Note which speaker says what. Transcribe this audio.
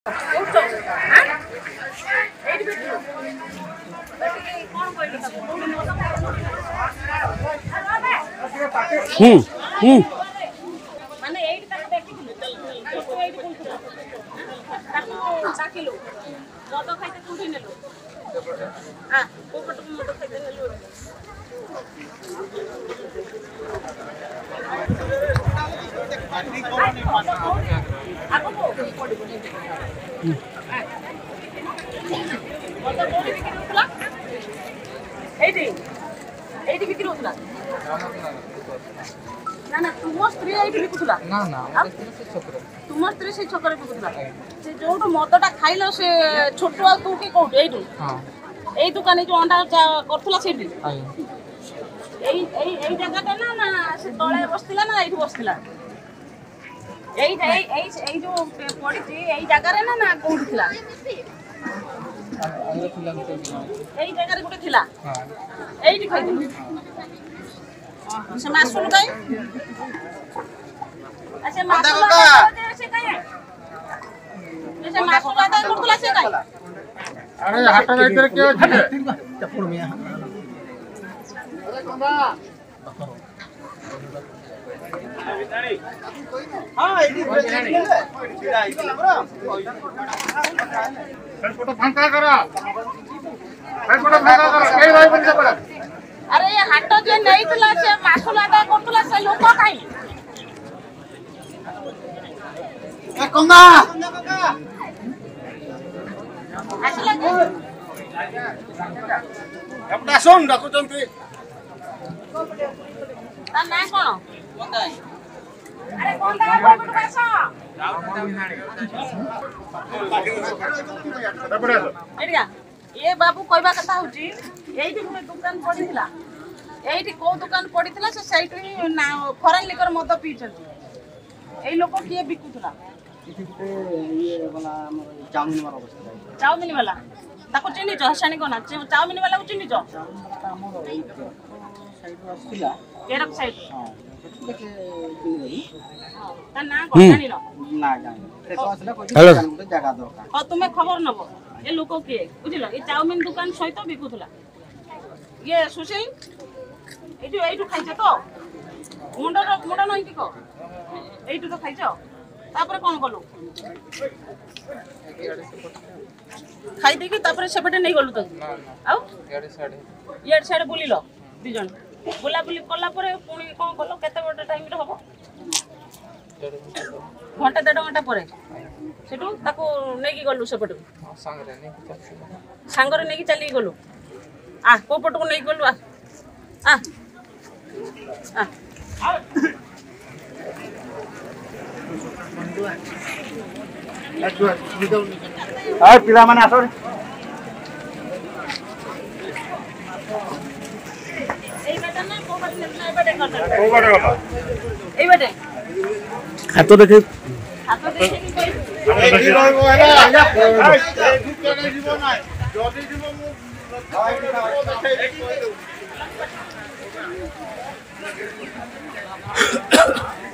Speaker 1: माने एडी तक देखिलु तो एडी बोलथरा ताकू साकिलु मद खाइते कुठी नेलु हां कोपट मद खाइते नेलु आपको पड़ी मद कोडी बिक्री होतला एडी एडी बिक्री होतला ना ना तुम स्त्री एठी बिकुथला ना ना तुम स्त्री से छकरे बिकुथला से जोटो मदटा खाइलो से छोटो आ तू के कोठ एठी हां एई दुकाने जो अंडा करथला सेठी एई जगह ना ना से तळे बसतिला ना एठी बसतिला एई जो पड़ी थी एई जगह रे ना कोठ थिला एई जगह रे गुटे थिला हां एठी खाइदिलु से मासुल गई अच्छा मासुल से गई जैसे मासुल आता है कुरकुला से गई
Speaker 2: अरे हाटा भीतर के छे चपुर में अरे कंदा हां एडी छीड़ा आइला हमरा सर फोटो फांका करा सर फोटो फांका करा के भाई बन जा पड़ा
Speaker 1: अरे ये हाटो जे नहीं तुला से मासुल आदा करतुला से लोक काई
Speaker 2: ए कंगा
Speaker 1: आसिला के
Speaker 2: अपना सुन डाकू चंती
Speaker 1: ता ना कोन कोंदाई अरे कोंदा कोपट पासो एडिया ये बाबू कहबा कथा होची एठी गुटे दुकान पड़ीथिला एठी को दुकान पड़ीथिला से साइड ही फॉरेन लिकर मद पीचंती एई लोक किए बिकुथला
Speaker 3: इथे गुटे ये वाला हमर चाउमिन वाला अवस्था
Speaker 1: चाउमिन वाला ताको चिनी छ हसानी कोना चाउमिन वाला को चिनी छ
Speaker 3: हमर साइड वाला
Speaker 1: केरक साइड
Speaker 3: हां देखे चिनी
Speaker 1: ता ना को जानि न
Speaker 3: ना जानि ते असला कोई जगह दरकार
Speaker 1: और तुम्हें खबर नबो ये लोक के बुझिलो ये चाउमिन दुकान सहित बिकुथला ये सुशील एठू खाइछ तो मुंडा नहीं की को एठू तो खाइछ तापर कोन गलु खाइ देखि तापर सेपटे नहीं गलु तो आउ यार साइड बुलिलो दि जन बुला बुली कला परे पुणी कोन गलो केते बड टाइम रे हबो घंटा 1.5 घंटा परे सेटू ताको नै की गलु सेपटे सांगरे नै की चली गलु आ को पट को नै गलु आ
Speaker 2: आ पिला माने आसो
Speaker 1: एई बेटा ना को बात नै बेटे करता
Speaker 2: को बाटे गला
Speaker 1: एई बेटे
Speaker 2: हाथ देखे
Speaker 1: की कोई
Speaker 2: एडी रहबो हैला ए दुकाने जीवो ना जदी जीवो मु देखे